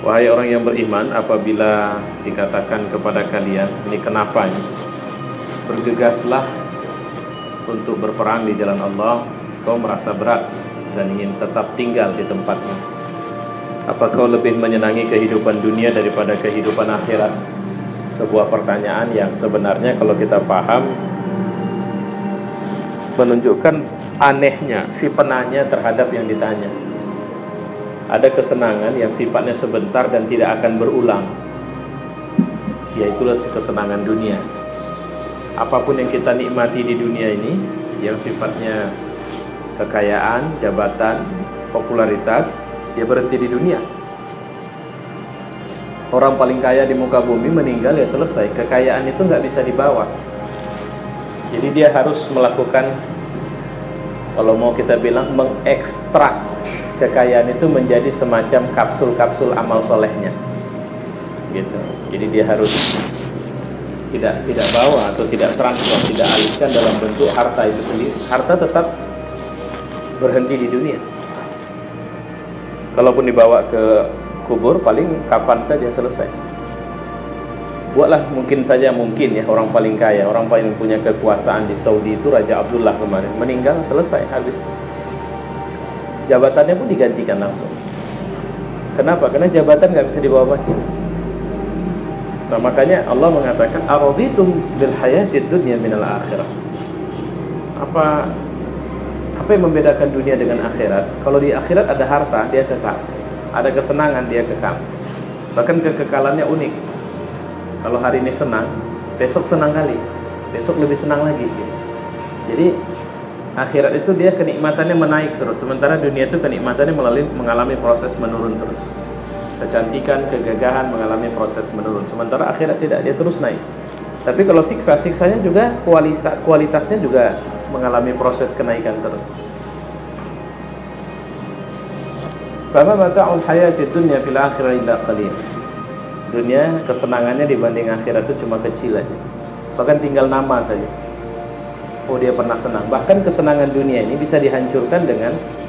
Wahai orang yang beriman, apabila dikatakan kepada kalian, ini kenapanya, bergegaslah untuk berperang di jalan Allah, kau merasa berat dan ingin tetap tinggal di tempatmu. Apa kau lebih menyenangi kehidupan dunia daripada kehidupan akhirat? Sebuah pertanyaan yang sebenarnya kalau kita paham menunjukkan anehnya si penanya terhadap yang ditanya. Ada kesenangan yang sifatnya sebentar dan tidak akan berulang, yaitulah kesenangan dunia. Apapun yang kita nikmati di dunia ini yang sifatnya kekayaan, jabatan, popularitas, dia berhenti di dunia. Orang paling kaya di muka bumi meninggal, ya selesai. Kekayaan itu nggak bisa dibawa. Jadi dia harus melakukan, kalau mau kita bilang, mengekstrak kekayaan itu menjadi semacam kapsul-kapsul amal solehnya, gitu. Jadi dia harus tidak bawa atau tidak transfer, tidak alihkan dalam bentuk harta itu sendiri. Harta tetap berhenti di dunia. Kalaupun dibawa ke kubur, paling kafan saja, selesai. Buatlah mungkin ya orang paling kaya, orang paling punya kekuasaan di Saudi itu Raja Abdullah kemarin meninggal, selesai, habis. Jabatannya pun digantikan langsung. Kenapa? Karena jabatan nggak bisa dibawa mati. Nah makanya Allah mengatakan araditum bil hayatid dunya minal akhirah. Apa yang membedakan dunia dengan akhirat? Kalau di akhirat ada harta, dia kekal. Ada kesenangan, dia kekal. Bahkan kekekalannya unik. Kalau hari ini senang, besok senang kali, besok lebih senang lagi. Jadi akhirat itu dia kenikmatannya menaik terus, sementara dunia itu kenikmatannya mengalami proses menurun terus. Kecantikan, kegagahan mengalami proses menurun, sementara akhirat tidak, dia terus naik. Tapi kalau siksanya juga kualitasnya juga mengalami proses kenaikan terus. Fama mata'ul hayatid dunya fil akhirati illa qalil. Dunia kesenangannya dibanding akhirat itu cuma kecil aja. Bahkan tinggal nama saja. Oh dia pernah senang. Bahkan kesenangan dunia ini bisa dihancurkan dengan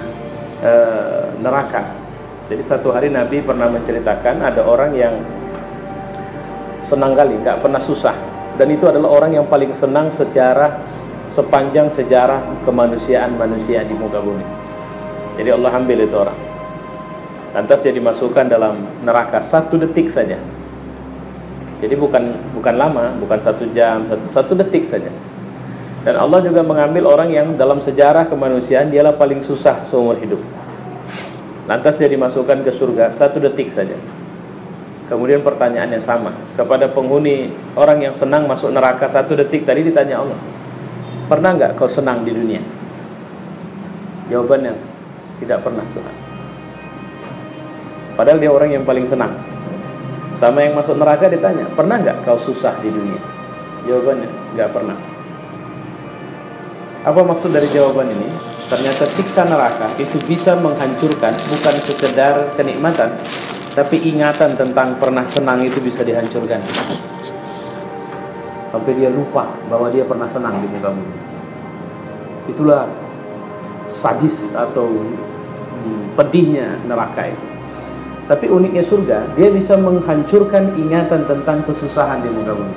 neraka. Jadi satu hari Nabi pernah menceritakan ada orang yang senang kali, nggak pernah susah. Dan itu adalah orang yang paling senang sepanjang sejarah kemanusiaan manusia di muka bumi. Jadi Allah ambil itu orang, lantas dia dimasukkan dalam neraka 1 detik saja. Jadi bukan lama, bukan 1 jam, 1 detik saja. Dan Allah juga mengambil orang yang dalam sejarah kemanusiaan dialah paling susah seumur hidup. Lantas dia dimasukkan ke surga 1 detik saja. Kemudian pertanyaannya sama kepada penghuni orang yang senang masuk neraka 1 detik tadi, ditanya Allah, pernah nggak kau senang di dunia? Jawabannya, tidak pernah Tuhan. Padahal dia orang yang paling senang. Sama yang masuk neraka ditanya, pernah nggak kau susah di dunia? Jawabannya, nggak pernah. Apa maksud dari jawaban ini? Ternyata siksa neraka itu bisa menghancurkan bukan sekedar kenikmatan, tapi ingatan tentang pernah senang itu bisa dihancurkan. Sampai dia lupa bahwa dia pernah senang di muka bumi. Itulah sadis atau pedihnya neraka itu. Tapi uniknya surga, dia bisa menghancurkan ingatan tentang kesusahan di muka bumi.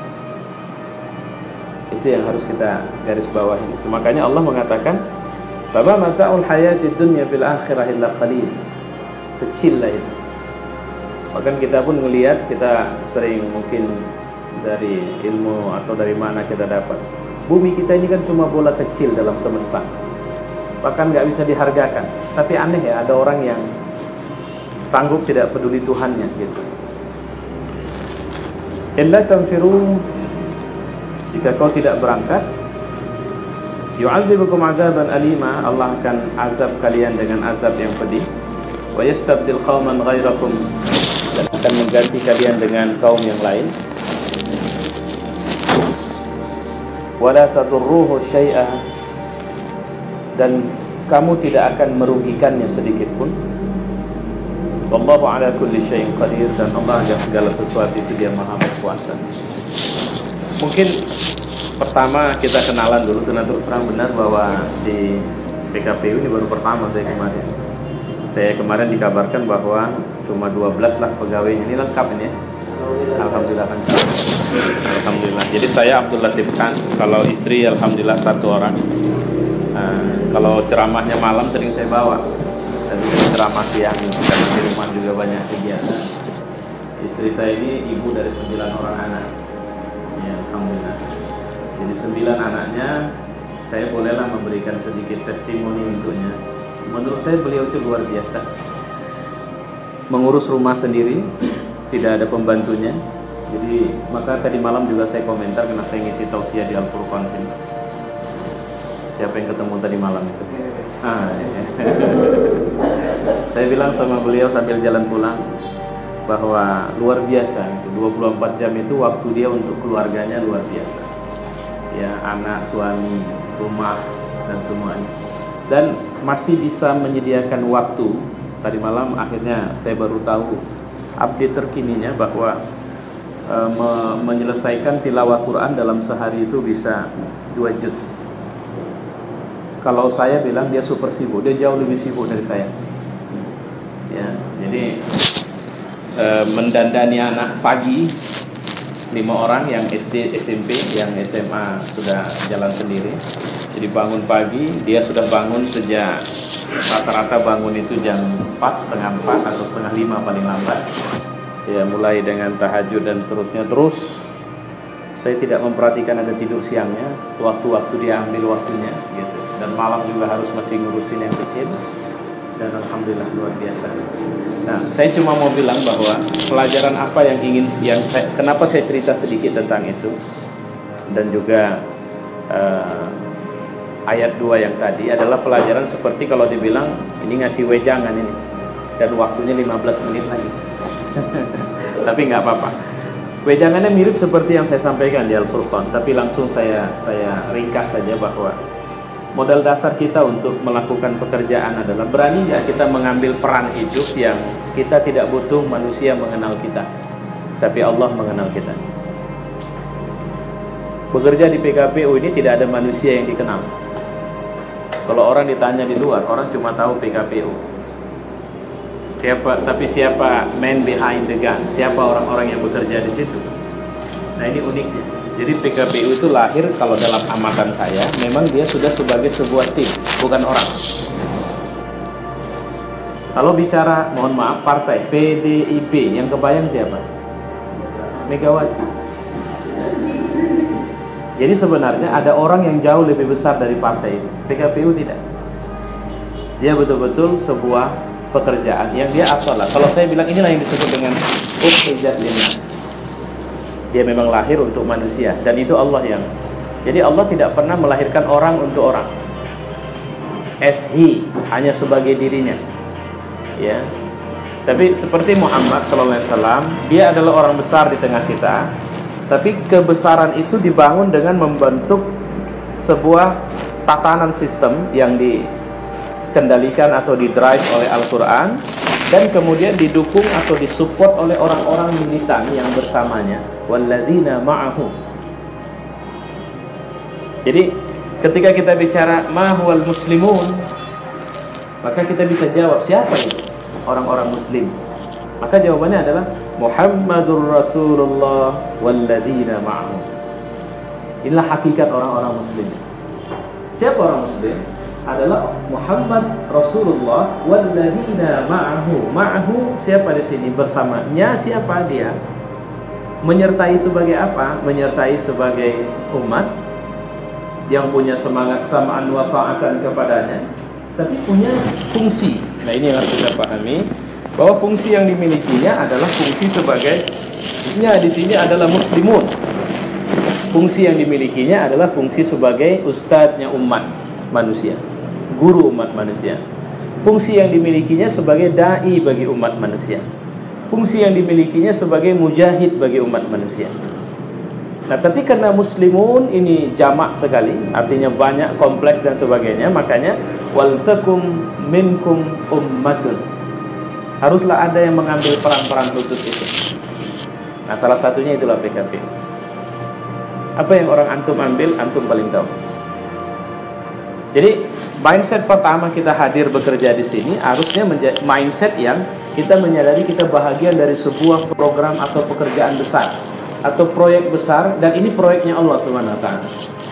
Itu yang harus kita garis bawahi. Makanya Allah mengatakan, "Fama mata'ul hayatid dunya fil akhirah illa qalil." Kecil lah itu. Bahkan kita pun melihat, kita sering mungkin dari ilmu atau dari mana kita dapat, bumi kita ini kan cuma bola kecil dalam semesta, bahkan nggak bisa dihargakan. Tapi aneh ya, ada orang yang sanggup tidak peduli Tuhannya gitu. Illa tanfiru, jika kau tidak berangkat, yu'adzibukum 'adzaban alima, Allah akan azab kalian dengan azab yang pedih. Wa yastabdil qauman ghairakum, dan akan mengganti kalian dengan kaum yang lain. Wala tadurruhu syai'a, dan kamu tidak akan merugikannya sedikit pun. Wallahu ala kulli syai'in qadir, dan Allah akan segala sesuatu itu Dia Maha Berkuasa. Mungkin pertama kita kenalan dulu, karena terus terang benar bahwa di PKPU ini baru pertama saya kemarin. Saya kemarin dikabarkan bahwa cuma 12 lah pegawainya. Ini lengkap ini ya. Alhamdulillah kan. Alhamdulillah. Jadi saya Abdul Latif Khan. Kalau istri alhamdulillah 1 orang. Kalau ceramahnya malam sering saya bawa. Dan ceramah siang karena di rumah juga banyak kegiatan. Istri saya ini ibu dari 9 orang anak. Ya, alhamdulillah. Jadi 9 anaknya, saya bolehlah memberikan sedikit testimoni untuknya. Menurut saya beliau itu luar biasa. Mengurus rumah sendiri, tidak ada pembantunya. Jadi maka tadi malam juga saya komentar karena saya ngisi tausiah di Al-Furqan sini. Siapa yang ketemu tadi malam itu? Saya bilang sama beliau sambil jalan pulang bahwa luar biasa itu 24 jam itu waktu dia untuk keluarganya luar biasa. Ya, anak, suami, rumah dan semuanya. Dan masih bisa menyediakan waktu. Tadi malam akhirnya saya baru tahu update terkininya bahwa menyelesaikan tilawah Quran dalam sehari itu bisa 2 juz. Kalau saya bilang dia super sibuk, dia jauh lebih sibuk dari saya. Ya, jadi mendandani anak pagi 5 orang yang SD, SMP, yang SMA sudah jalan sendiri. Jadi bangun pagi, dia sudah bangun sejak rata-rata bangun itu jam 4, setengah 4 atau setengah 5 paling lambat. Ya, mulai dengan tahajud dan seterusnya. Terus saya tidak memperhatikan ada tidur siangnya, waktu-waktu dia ambil waktunya gitu. Dan malam juga harus masih ngurusin yang kecil. Dan alhamdulillah luar biasa. Nah, saya cuma mau bilang bahwa pelajaran apa kenapa saya cerita sedikit tentang itu, dan juga ayat 2 yang tadi adalah pelajaran seperti kalau dibilang ini ngasih wejangan ini dan waktunya 15 menit lagi. Tapi nggak apa-apa. Wejangannya mirip seperti yang saya sampaikan di Al-Furqan, tapi langsung saya ringkas saja bahwa modal dasar kita untuk melakukan pekerjaan adalah berani nggak kita mengambil peran hidup yang kita tidak butuh manusia mengenal kita, tapi Allah mengenal kita. Bekerja di PKPU ini tidak ada manusia yang dikenal. Kalau orang ditanya di luar, orang cuma tahu PKPU. Siapa man behind the gun? Siapa orang-orang yang bekerja di situ? Nah, ini uniknya. Jadi PKPU itu lahir kalau dalam amatan saya, memang dia sudah sebagai sebuah tim, bukan orang. Kalau bicara, mohon maaf, partai PDIP, yang kebayang siapa? Megawati. Jadi sebenarnya ada orang yang jauh lebih besar dari partai itu. PKPU tidak. Dia betul-betul sebuah pekerjaan yang dia asalah. Kalau saya bilang inilah yang disebut dengan ukhrijat linnas. Dia memang lahir untuk manusia, dan itu Allah yang. Jadi Allah tidak pernah melahirkan orang untuk orang. SH hanya sebagai dirinya. Ya. Tapi seperti Muhammad SAW, dia adalah orang besar di tengah kita. Tapi kebesaran itu dibangun dengan membentuk sebuah tatanan sistem yang dikendalikan atau didrive oleh Al-Quran, dan kemudian didukung atau disupport oleh orang-orang militan yang bersamanya, walladzina ma'ahu. Jadi ketika kita bicara ma huwal muslimun, maka kita bisa jawab siapa itu orang-orang muslim. Maka jawabannya adalah Muhammadur Rasulullah walladzina ma'ahu. Inilah hakikat orang-orang muslim. Siapa orang muslim? Adalah Muhammad Rasulullah walladzina ma'ahu. Ma'ahu siapa di sini? Bersamanya siapa dia? Menyertai sebagai apa? Menyertai sebagai umat yang punya semangat sam'an wa ta'atan kepadanya, tapi punya fungsi. Nah, ini yang harus kita pahami, bahwa fungsi yang dimilikinya adalah fungsi sebagai di sini adalah muslimun. Fungsi yang dimilikinya adalah fungsi sebagai ustadznya umat manusia, guru umat manusia. Fungsi yang dimilikinya sebagai dai bagi umat manusia. Fungsi yang dimilikinya sebagai mujahid bagi umat manusia. Nah, tapi karena muslimun ini jamak sekali, artinya banyak, kompleks dan sebagainya, makanya wal takum minkum ummatun. Haruslah ada yang mengambil peran-peran khusus itu. Nah, salah satunya itulah PKP. Apa yang orang antum ambil, antum paling tahu. Jadi mindset pertama kita hadir bekerja di sini harusnya menjadi mindset yang kita menyadari kita bahagian dari sebuah program atau pekerjaan besar atau proyek besar, dan ini proyeknya Allah Subhanahu wa taala.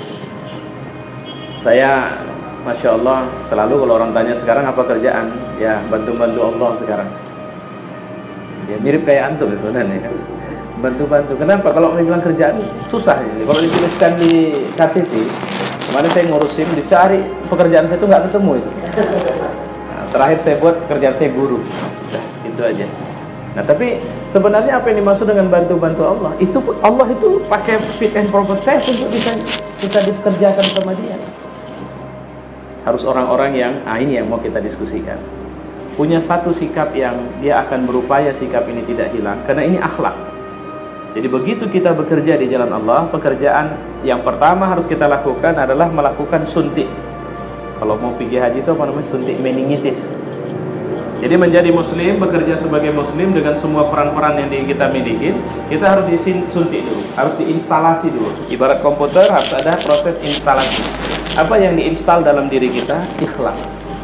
Saya Masya Allah selalu kalau orang tanya sekarang apa kerjaan, ya bantu-bantu Allah sekarang. Ya mirip kayak antum itu kan ya. Bantu-bantu. Kenapa? Kalau bilang kerjaan susah ini. Kalau dituliskan di KTP, kemarin saya ngurusin dicari pekerjaan saya itu nggak ketemu itu. Nah, terakhir saya buat kerjaan saya guru. Nah, itu aja. Nah, tapi sebenarnya apa yang dimaksud dengan bantu-bantu Allah? Itu Allah itu pakai fit and proper test untuk bisa dikerjakan sama dia. Harus orang-orang yang, ini yang mau kita diskusikan, punya satu sikap yang dia akan berupaya sikap ini tidak hilang, karena ini akhlak. Jadi begitu kita bekerja di jalan Allah, pekerjaan yang pertama harus kita lakukan adalah melakukan suntik. Kalau mau pergi haji itu apa namanya? Suntik meningitis. Jadi menjadi muslim, bekerja sebagai muslim dengan semua peran-peran yang kita miliki, kita harus disuntik dulu, harus diinstalasi dulu. Ibarat komputer harus ada proses instalasi. Apa yang diinstal dalam diri kita? Ikhlas.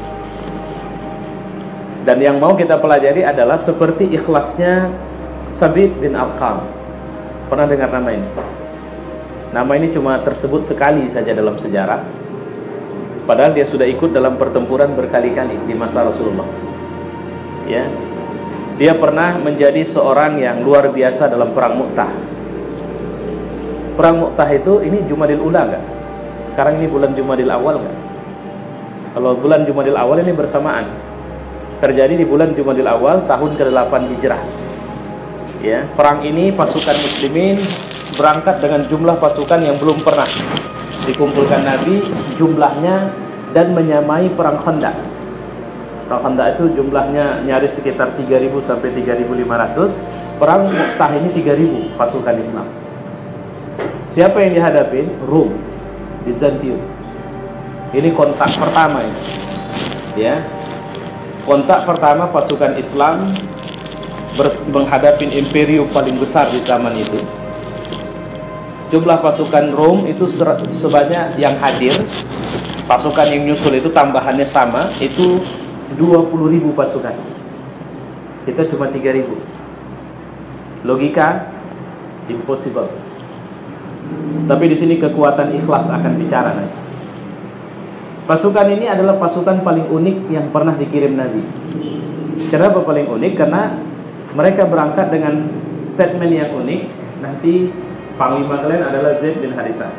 Dan yang mau kita pelajari adalah seperti ikhlasnya Sabit bin Arqam. Pernah dengar nama ini? Nama ini cuma tersebut sekali saja dalam sejarah, padahal dia sudah ikut dalam pertempuran berkali-kali di masa Rasulullah. Ya, dia pernah menjadi seorang yang luar biasa dalam perang Mu'tah. Perang Mu'tah itu ini Jumadil Ula enggak? Sekarang ini bulan Jumadil Awal enggak? Kalau bulan Jumadil Awal ini bersamaan. Terjadi di bulan Jumadil Awal tahun ke-8 Hijrah. Ya, perang ini pasukan muslimin berangkat dengan jumlah pasukan yang belum pernah dikumpulkan Nabi jumlahnya dan menyamai perang Khandaq. Perang Khandaq itu jumlahnya nyaris sekitar 3.000 sampai 3.500. Perang Mu'tah ini 3.000 pasukan Islam. Siapa yang dihadapi? Rum, Bizantium. Ini kontak pertama ini. Ya. Kontak pertama pasukan Islam menghadapi imperium paling besar di zaman itu. Jumlah pasukan Rom itu sebanyak yang hadir, pasukan yang nyusul itu tambahannya sama, itu 20.000 pasukan. Kita cuma 3.000. Logika impossible. Tapi di sini kekuatan ikhlas akan bicara nanti. Pasukan ini adalah pasukan paling unik yang pernah dikirim Nabi. Kenapa paling unik? Karena mereka berangkat dengan statement yang unik. Nanti panglima kalian adalah Zaid bin Harithah.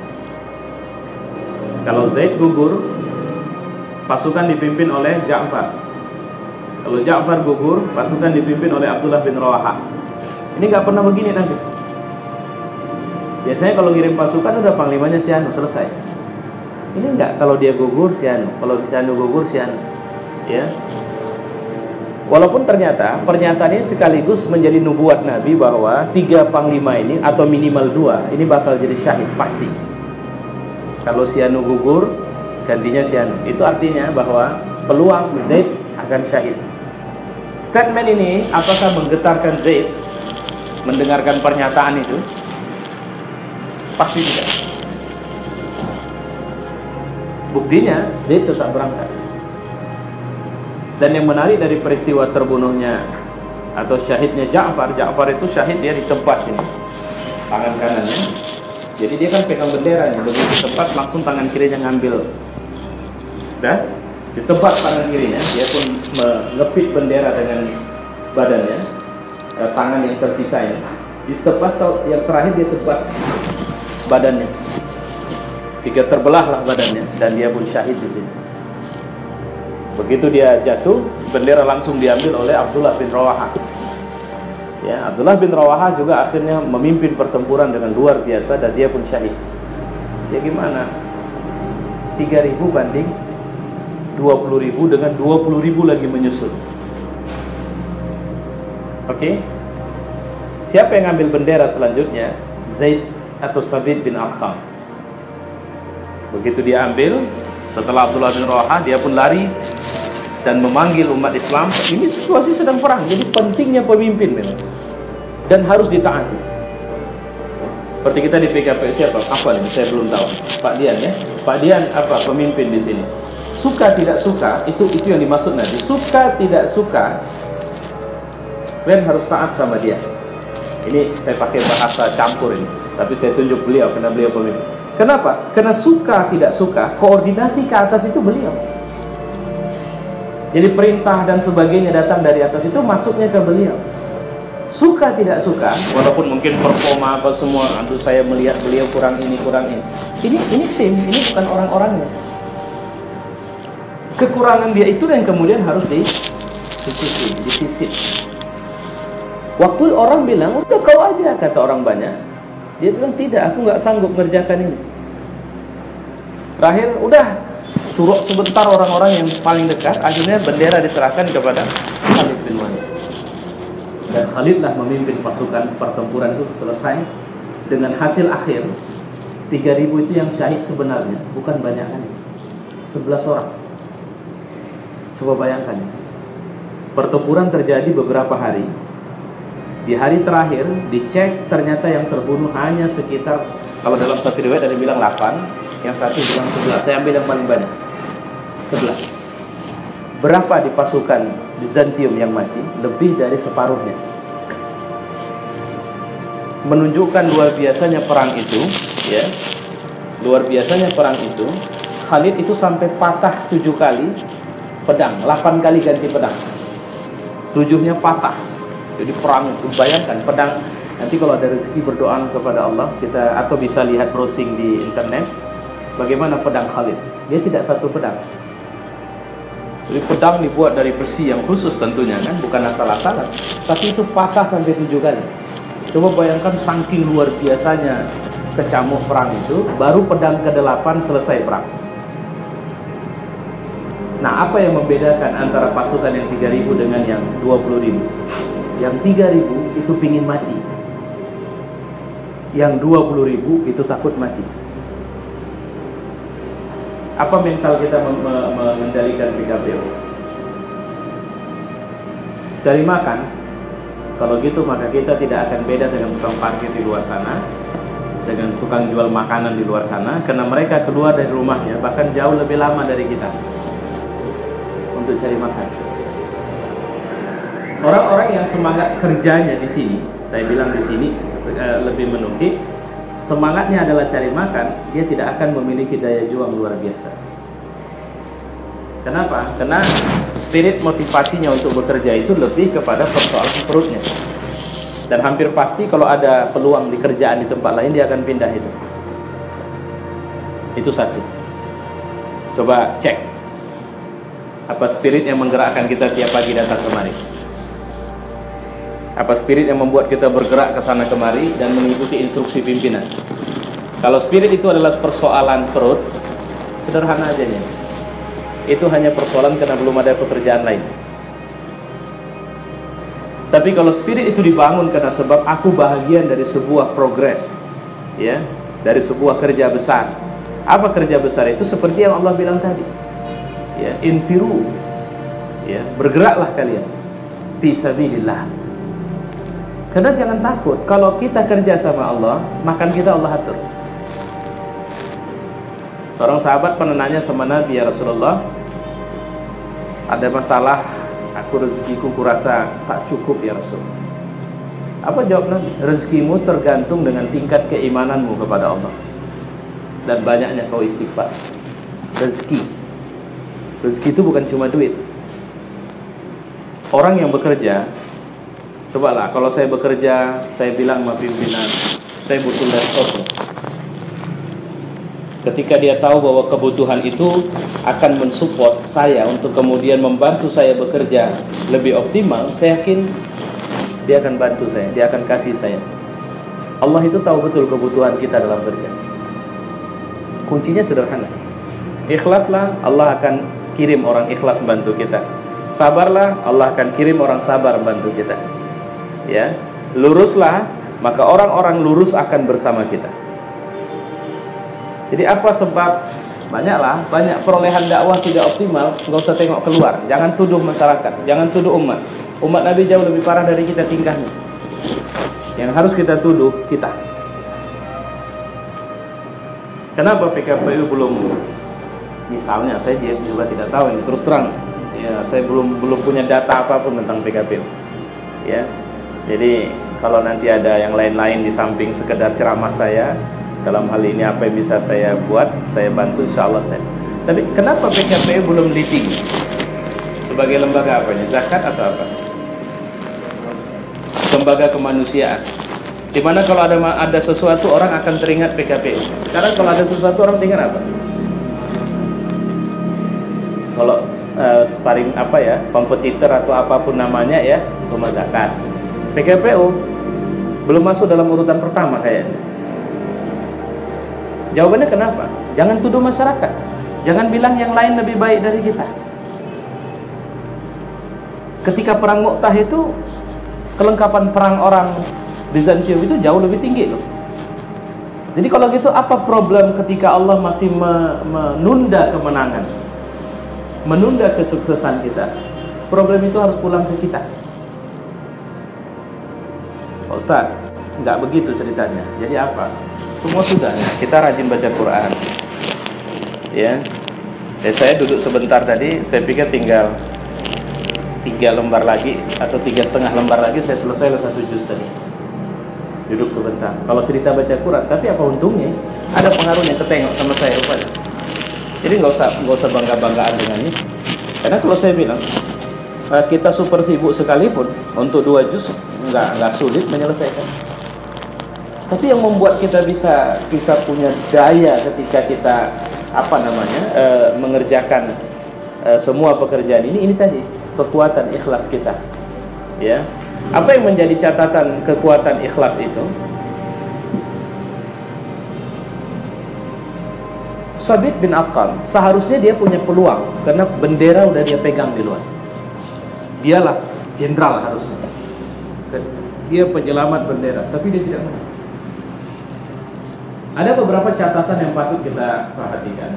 Kalau Zaid gugur, pasukan dipimpin oleh Ja'far. Kalau Ja'far gugur, pasukan dipimpin oleh Abdullah bin Rawahah. Ini nggak pernah begini nanti. Biasanya kalau ngirim pasukan udah panglimanya si Anu, selesai. Ini enggak, kalau dia gugur si Anu, kalau si Anu gugur si Anu. Ya. Walaupun ternyata pernyataan ini sekaligus menjadi nubuat Nabi bahwa 3 panglima ini atau minimal 2 ini bakal jadi syahid pasti. Kalau si Anu gugur, gantinya si Anu. Itu artinya bahwa peluang Zaid akan syahid. Statement ini apakah menggetarkan Zaid mendengarkan pernyataan itu? Pasti tidak. Buktinya Zaid tetap berangkat. Dan yang menarik dari peristiwa terbunuhnya atau syahidnya Ja'far itu syahid dia di tempat ini, tangan kanannya. Jadi dia kan pegang bendera nih, begitu tempat langsung tangan kirinya ngambil. Dah, di tempat tangan kirinya dia pun mengepit bendera dengan badannya, tangan yang tersisa ini. Di tempat yang terakhir dia tebas badannya, hingga terbelahlah badannya dan dia pun syahid di sini. Begitu dia jatuh, bendera langsung diambil oleh Abdullah bin Rawahah. Ya, Abdullah bin Rawahah juga akhirnya memimpin pertempuran dengan luar biasa dan dia pun syahid. Ya gimana? 3.000 banding 20.000 dengan 20.000 lagi menyusul. Oke? Siapa yang ngambil bendera selanjutnya? Zaid atau Sabit bin Arqam. Begitu dia ambil, setelah Abdullah bin Rawahah, dia pun lari dan memanggil umat Islam. Ini situasi sedang perang, jadi pentingnya pemimpin memang, dan harus ditaati. Seperti kita di PKP siapa? Apa nih? Saya belum tahu. Pak Dian ya. Pak Dian apa pemimpin di sini? suka tidak suka itu yang dimaksud nanti. Suka tidak suka, kalian harus taat sama dia. Ini saya pakai bahasa campur ini, tapi saya tunjuk beliau karena beliau pemimpin. Kenapa? Karena suka tidak suka, koordinasi ke atas itu beliau. Jadi perintah dan sebagainya datang dari atas itu masuknya ke beliau. Suka tidak suka, walaupun mungkin performa apa semua, aduh saya melihat beliau kurang ini kurang ini. Ini tim, ini bukan orang-orangnya. Kekurangan dia itu yang kemudian harus disisip. Waktu orang bilang, udah kau aja, kata orang banyak. Dia bilang, tidak, aku nggak sanggup mengerjakan ini. Terakhir, udah suruh sebentar orang-orang yang paling dekat. Akhirnya bendera diserahkan kepada Khalid bin Walid. Dan Khalidlah memimpin pasukan pertempuran itu selesai dengan hasil akhir 3.000 itu yang syahid sebenarnya, bukan banyak kan, 11 orang. Coba bayangkan, pertempuran terjadi beberapa hari. Di hari terakhir dicek, ternyata yang terbunuh hanya sekitar, kalau dalam satu riwayat ada bilang 8, yang satu bilang 11. Saya ambil yang paling banyak, 11. Berapa di pasukan Bizantium yang mati? Lebih dari separuhnya. Menunjukkan luar biasanya perang itu, ya. Luar biasanya perang itu. Khalid itu sampai patah 7 kali pedang, 8 kali ganti pedang. 7-nya patah. Jadi perang itu, bayangkan pedang. Nanti kalau ada rezeki berdoa kepada Allah, kita atau bisa lihat browsing di internet bagaimana pedang Khalid. Dia tidak satu pedang. Jadi pedang dibuat dari besi yang khusus tentunya kan, bukan asal-asalan. Tapi itu patah sampai 7 kali. Coba bayangkan saking luar biasanya kecamuk perang itu, baru pedang ke-8 selesai perang. Nah, apa yang membedakan antara pasukan yang 3.000 dengan yang 20.000? Yang 3.000 itu pingin mati. Yang 20.000 itu takut mati. Apa mental kita mengendalikan PKPU? Cari makan. Kalau gitu maka kita tidak akan beda dengan tukang parkir di luar sana, dengan tukang jual makanan di luar sana, karena mereka keluar dari rumahnya bahkan jauh lebih lama dari kita untuk cari makan. Orang-orang yang semangat kerjanya di sini, saya bilang di sini lebih menukik, semangatnya adalah cari makan, dia tidak akan memiliki daya juang luar biasa. Kenapa? Karena spirit motivasinya untuk bekerja itu lebih kepada persoalan perutnya. Dan hampir pasti kalau ada peluang di kerjaan di tempat lain, dia akan pindah itu. Itu satu. Coba cek. Apa spirit yang menggerakkan kita tiap pagi datang kemari? Apa spirit yang membuat kita bergerak ke sana kemari dan mengikuti instruksi pimpinan? Kalau spirit itu adalah persoalan perut, sederhana aja nih. Itu hanya persoalan karena belum ada pekerjaan lain. Tapi kalau spirit itu dibangun karena sebab aku bahagian dari sebuah progres, ya, dari sebuah kerja besar. Apa kerja besar itu? Seperti yang Allah bilang tadi, ya, infiru, ya, bergeraklah kalian fi sabilillah. Karena jangan takut, kalau kita kerja sama Allah, makan kita Allah atur. Seorang sahabat pernah nanya sama Nabi, ya Rasulullah, ada masalah, aku rezekiku kurasa tak cukup ya Rasul. Apa jawab Nabi? Rezekimu tergantung dengan tingkat keimananmu kepada Allah dan banyaknya kau istighfar. Rezeki itu bukan cuma duit. Orang yang bekerja, cobalah kalau saya bekerja, saya bilang sama pimpinan, saya butuh laptop. Ketika dia tahu bahwa kebutuhan itu akan mensupport saya untuk kemudian membantu saya bekerja lebih optimal, saya yakin dia akan bantu saya, dia akan kasih saya. Allah itu tahu betul kebutuhan kita dalam kerja. Kuncinya sederhana. Ikhlaslah, Allah akan kirim orang ikhlas bantu kita. Sabarlah, Allah akan kirim orang sabar bantu kita. Ya, luruslah, maka orang-orang lurus akan bersama kita. Jadi apa sebab? Banyak perolehan dakwah tidak optimal. Nggak usah tengok keluar, jangan tuduh masyarakat, jangan tuduh umat. Umat Nabi jauh lebih parah dari kita tingkahnya. Yang harus kita tuduh kita. Kenapa PKPU Misalnya, saya juga tidak tahu ini, terus terang ya, saya belum punya data apapun tentang PKPU ya. Jadi kalau nanti ada yang lain-lain di samping sekedar ceramah saya dalam hal ini, apa yang bisa saya buat, saya bantu, insya Allah saya. Tapi kenapa PKPU belum ditinggi sebagai lembaga apanya, zakat atau apa? Lembaga kemanusiaan. Dimana kalau ada sesuatu orang akan teringat PKPU. Sekarang kalau ada sesuatu orang teringat apa? Kalau sparring apa ya, kompetitor atau apapun namanya ya, rumah zakat. PKPU belum masuk dalam urutan pertama kayaknya. Jawabannya kenapa? Jangan tuduh masyarakat. Jangan bilang yang lain lebih baik dari kita. Ketika perang Mu'tah itu, kelengkapan perang orang Bizantium itu jauh lebih tinggi loh. Jadi kalau gitu, apa problem ketika Allah masih menunda kemenangan, menunda kesuksesan kita? Problem itu harus pulang ke kita. Pak Ustaz, nggak begitu ceritanya. Jadi apa? Semua sudah ya. Kita rajin baca Quran ya. Saya duduk sebentar tadi, saya pikir tinggal 3 lembar lagi atau 3,5 lembar lagi saya selesai 1 juz tadi. Duduk sebentar. Kalau cerita baca Quran, tapi apa untungnya? Ada pengaruhnya, ketengok sama saya rupanya. Jadi nggak usah bangga-banggaan dengan ini. Karena kalau saya bilang kita super sibuk sekalipun untuk 2 juz nggak sulit menyelesaikan. Tapi yang membuat kita bisa punya daya ketika kita mengerjakan semua pekerjaan ini tadi, kekuatan ikhlas kita. Ya. Apa yang menjadi catatan kekuatan ikhlas itu? Sabit bin Aqam, seharusnya dia punya peluang karena bendera udah dia pegang di luar. Dialah jenderal harusnya. Dia penyelamat bendera, tapi dia tidak menang. Ada beberapa catatan yang patut kita perhatikan.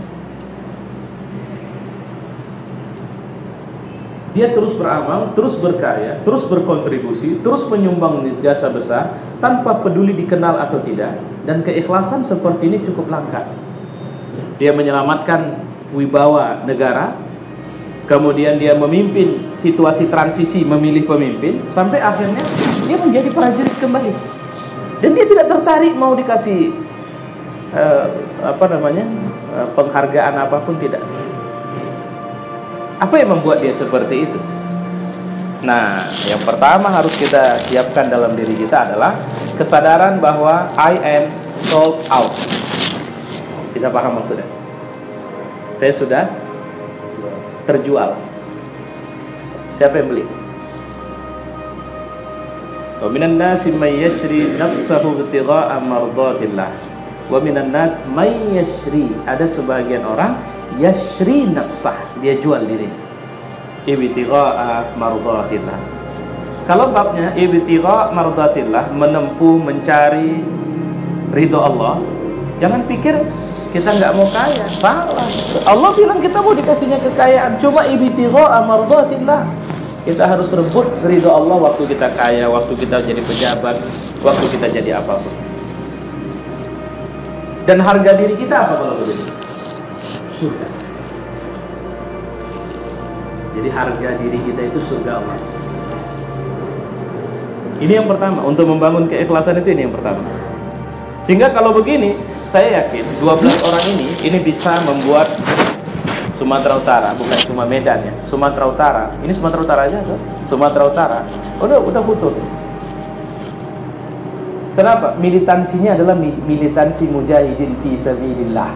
Dia terus beramal, terus berkarya, terus berkontribusi, terus menyumbang jasa besar tanpa peduli dikenal atau tidak. Dan keikhlasan seperti ini cukup langka. Dia menyelamatkan wibawa negara, kemudian dia memimpin situasi transisi, memilih pemimpin, sampai akhirnya dia menjadi prajurit kembali. Dan dia tidak tertarik mau dikasih penghargaan apapun, tidak. Apa yang membuat dia seperti itu? Nah, yang pertama harus kita siapkan dalam diri kita adalah kesadaran bahwa I am sold out. Kita paham maksudnya? Saya sudah terjual. Siapa yang beli? Wa minan nasi may yashri nafsahu ibtigha'a mardatillah. Wa minan nas may yashri, ada sebagian orang yashri nafsah, dia jual diri, ibtigha'a mardatillah. Kalau babnya ibtigha' mardatillah, menempuh, mencari ridho Allah, jangan pikir kita nggak mau kaya, salah. Allah bilang kita mau dikasihnya kekayaan, cuma ibtigha'a mardatillah. Kita harus rebut ridho Allah waktu kita kaya, waktu kita jadi pejabat, waktu kita jadi apapun. Dan harga diri kita apa kalau begitu? Surga. Jadi harga diri kita itu surga Allah. Ini yang pertama, untuk membangun keikhlasan itu ini yang pertama. Sehingga kalau begini, saya yakin 12 orang ini bisa membuat Sumatera Utara, bukan cuma Medan ya, Sumatera Utara. Ini Sumatera Utara aja tuh. Sumatera Utara udah futur. Kenapa? Militansinya adalah militansi mujahidin fi sabilillah.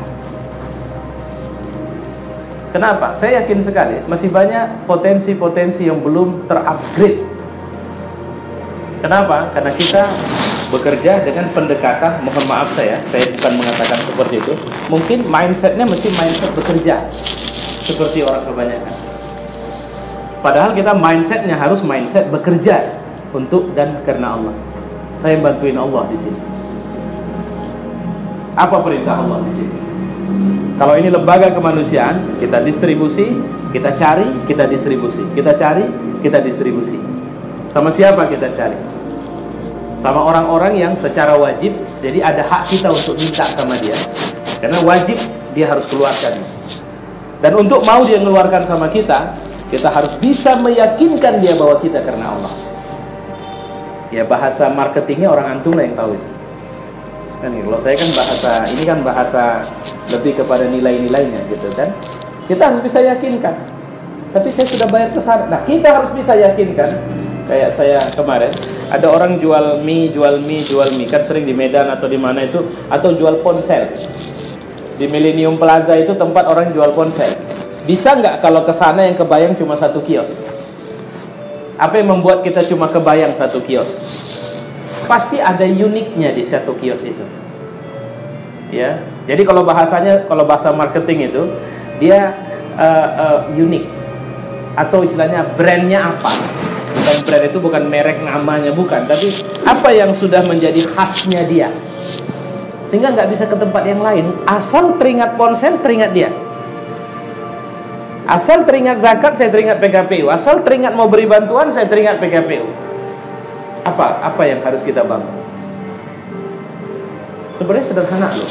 Kenapa? Saya yakin sekali masih banyak potensi-potensi yang belum terupgrade. Kenapa? Karena kita bekerja dengan pendekatan, mohon maaf saya bukan mengatakan seperti itu. Mungkin mindsetnya masih mindset bekerja seperti orang kebanyakan. Padahal kita mindsetnya harus mindset bekerja untuk dan karena Allah. Saya bantuin Allah di sini. Apa perintah Allah di sini? Kalau ini lembaga kemanusiaan, kita distribusi, kita cari, kita distribusi, kita cari, kita distribusi. Sama siapa kita cari? Sama orang-orang yang secara wajib, jadi ada hak kita untuk minta sama dia. Karena wajib dia harus keluarkan. Dan untuk mau dia mengeluarkan sama kita harus bisa meyakinkan dia bahwa kita karena Allah. Ya, bahasa marketingnya orang antum lah yang tahu itu. Kan kalau saya kan bahasa ini kan bahasa lebih kepada nilai-nilainya gitu kan. Kita harus bisa yakinkan. Tapi saya sudah bayar ke sana. Nah, kita harus bisa yakinkan. Kayak saya kemarin ada orang jual mie kan sering di Medan atau di mana itu, atau jual ponsel. Di Millennium Plaza itu tempat orang jual ponsel. Bisa nggak kalau ke sana yang kebayang cuma satu kios? Apa yang membuat kita cuma kebayang satu kios? Pasti ada uniknya di satu kios itu. Ya, jadi kalau bahasa marketing itu dia unik, atau istilahnya brandnya apa? Dan brand itu bukan merek namanya, bukan, tapi apa yang sudah menjadi khasnya dia, sehingga nggak bisa ke tempat yang lain. Asal teringat ponsel, teringat dia. Asal teringat zakat, saya teringat PKPU. Asal teringat mau beri bantuan, saya teringat PKPU. Apa yang harus kita bangun? Sebenarnya sederhana loh.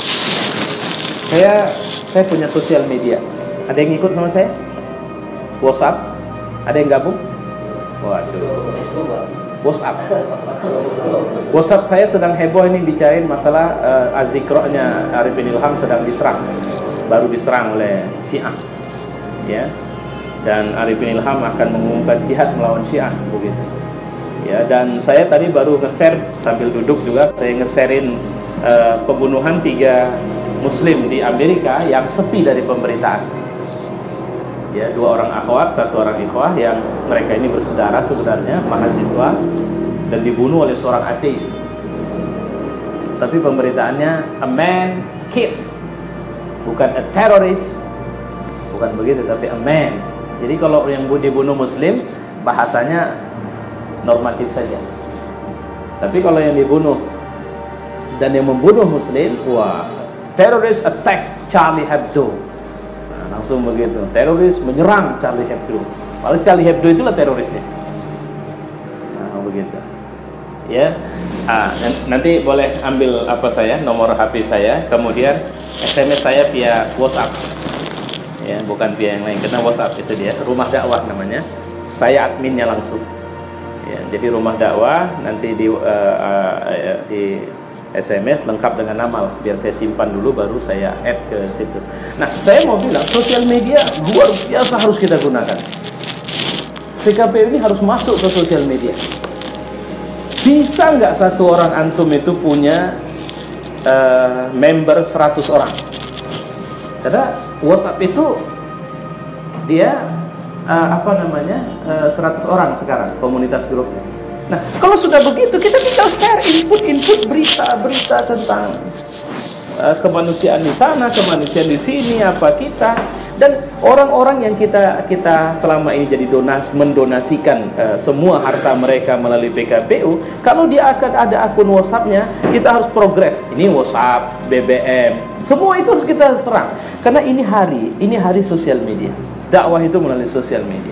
Saya punya sosial media. Ada yang ikut sama saya? WhatsApp? Ada yang gabung? Waduh. WhatsApp saya sedang heboh ini bicarain masalah azikrohnya Arifin Ilham sedang diserang. Baru diserang oleh Syiah. Ya, dan Arifin Ilham akan mengumumkan jihad melawan Syiah begitu. Ya, dan saya tadi baru nge-share sambil duduk juga, saya nge-sharein pembunuhan 3 Muslim di Amerika yang sepi dari pemberitaan. Ya, 2 orang akhwat, 1 orang ikhwah yang mereka ini bersaudara sebenarnya, mahasiswa, dan dibunuh oleh seorang ateis. Tapi pemberitaannya a man killed, bukan a terrorist. Bukan begitu, tapi a man. Jadi kalau yang dibunuh Muslim, bahasanya normatif saja. Tapi kalau yang dibunuh dan yang membunuh Muslim, wah, terrorist attack Charlie Hebdo. Nah, langsung begitu. Teroris menyerang Charlie Hebdo. Padahal Charlie Hebdo itulah terorisnya. Nah, begitu. Ya. Nanti boleh ambil nomor HP saya, kemudian SMS saya via WhatsApp. Ya, bukan via yang lain, karena WhatsApp itu dia Rumah Dakwah namanya. Saya adminnya langsung. Ya, jadi Rumah Dakwah nanti di SMS lengkap dengan nama, biar saya simpan dulu baru saya add ke situ. Nah, saya mau bilang sosial media luar biasa harus kita gunakan. PKPU ini harus masuk ke sosial media. Bisa nggak satu orang antum itu punya member 100 orang? Karena WhatsApp itu dia 100 orang sekarang komunitas grupnya. Nah, kalau sudah begitu kita tinggal share input berita tentang kemanusiaan di sana, kemanusiaan di sini, apa kita, dan orang-orang yang kita selama ini jadi mendonasikan semua harta mereka melalui PKPU. Kalau dia akan ada akun WhatsApp-nya, kita harus progres. Ini WhatsApp, BBM, semua itu harus kita serang. Karena ini hari sosial media. Dakwah itu melalui sosial media.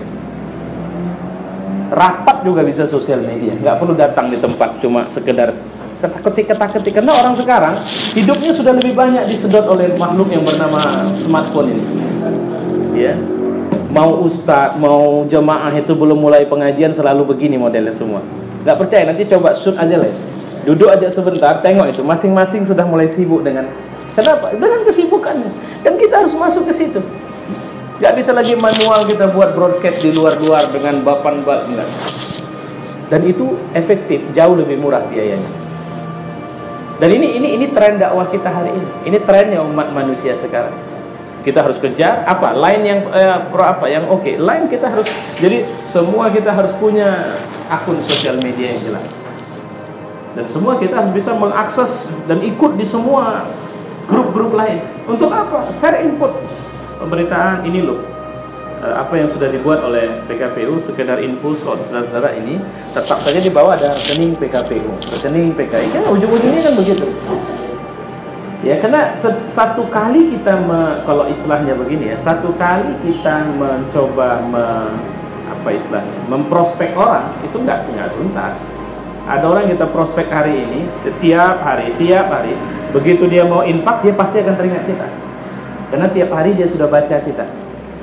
Rapat juga bisa sosial media. Nggak perlu datang di tempat cuma sekedar ketik. Karena orang sekarang hidupnya sudah lebih banyak disedot oleh makhluk yang bernama smartphone ini. Ya, mau ustadz, mau jemaah itu belum mulai pengajian selalu begini modelnya semua. Nggak percaya, nanti coba shoot aja lah. Duduk aja sebentar, tengok itu masing-masing sudah mulai sibuk dengan. Kenapa? Dengan kesibukannya. Dan kita harus masuk ke situ. Gak bisa lagi manual kita buat broadcast di luar-luar dengan enggak. Dan itu efektif, jauh lebih murah biayanya. Dan ini tren dakwah kita hari ini. Ini trennya umat manusia sekarang. Kita harus kejar line yang yang oke. Line kita harus, jadi semua kita harus punya akun sosial media yang jelas. Dan semua kita harus bisa mengakses dan ikut di semua grup-grup lain. Untuk apa? Share input. Pemberitaan ini loh, apa yang sudah dibuat oleh PKPU, sekedar info saudara ini, tetap saja di bawah ada rekening PKPU, rekening PKI, kan ujung-ujungnya kan begitu. Ya, karena satu kali kita kalau istilahnya begini ya, satu kali kita mencoba memprospek orang itu nggak tuntas. Ada orang kita prospek hari ini, tiap hari, begitu dia mau infak dia pasti akan teringat kita. Karena tiap hari dia sudah baca kita.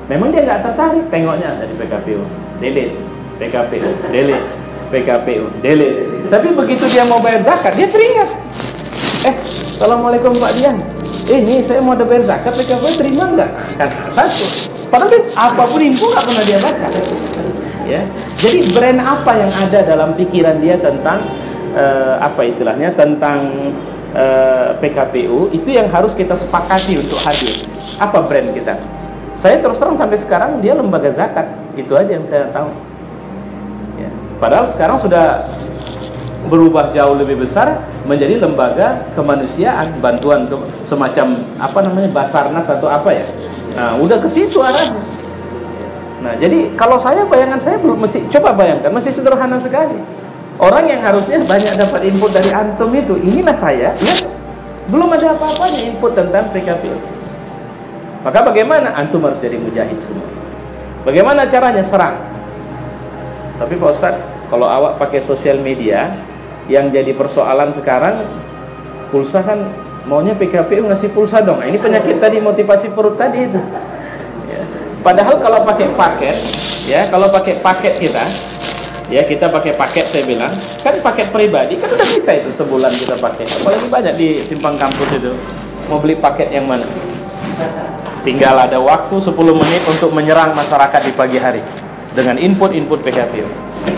Memang dia nggak tertarik, tengoknya dari PKPU, delete, PKPU, delete, PKPU, delete. Tapi begitu dia mau bayar zakat, dia teringat. Assalamualaikum Pak Dian. Ini saya mau bayar zakat, PKPU terima nggak? Kan satu. Padahal dia, apapun info nggak pernah dia baca. Ya. Jadi brand apa yang ada dalam pikiran dia tentang apa istilahnya tentang PKPU itu yang harus kita sepakati untuk hadir. Apa brand kita? Saya terus terang sampai sekarang dia lembaga zakat, itu aja yang saya tahu. Ya. Padahal sekarang sudah berubah jauh lebih besar menjadi lembaga kemanusiaan, bantuan semacam apa namanya Basarnas atau apa ya. Nah, udah ke situ arahnya. Nah, jadi kalau bayangan saya belum coba bayangkan, masih sederhana sekali. Orang yang harusnya banyak dapat input dari antum itu, inilah saya, ya, belum ada apa-apanya input tentang PKPU. Maka bagaimana antum harus jadi mujahid semua? Bagaimana caranya? Serang. Tapi Pak Ustadz, kalau awak pakai sosial media, yang jadi persoalan sekarang, pulsa kan maunya PKPU ngasih pulsa dong. Nah, ini penyakit tadi, motivasi perut tadi itu. Ya. Padahal kalau pakai paket, ya, kalau pakai paket kita pakai paket, saya bilang, kan paket pribadi, kan udah bisa itu sebulan kita pakai. Apalagi banyak di simpang kampus itu, mau beli paket yang mana? Tinggal ada waktu 10 menit untuk menyerang masyarakat di pagi hari dengan input-input PKPU.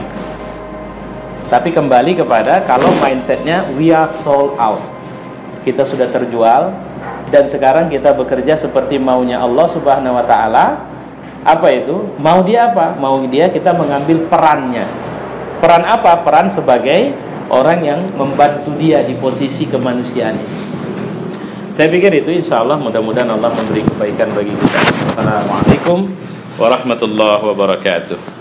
Tapi kembali kepada kalau mindsetnya we are sold out, kita sudah terjual dan sekarang kita bekerja seperti maunya Allah Subhanahu wa Ta'ala. Apa itu? Mau dia apa? Mau dia kita mengambil perannya. Peran apa? Peran sebagai orang yang membantu dia di posisi kemanusiaan. Saya pikir itu, insya Allah mudah-mudahan Allah memberi kebaikan bagi kita. Assalamualaikum warahmatullahi wabarakatuh.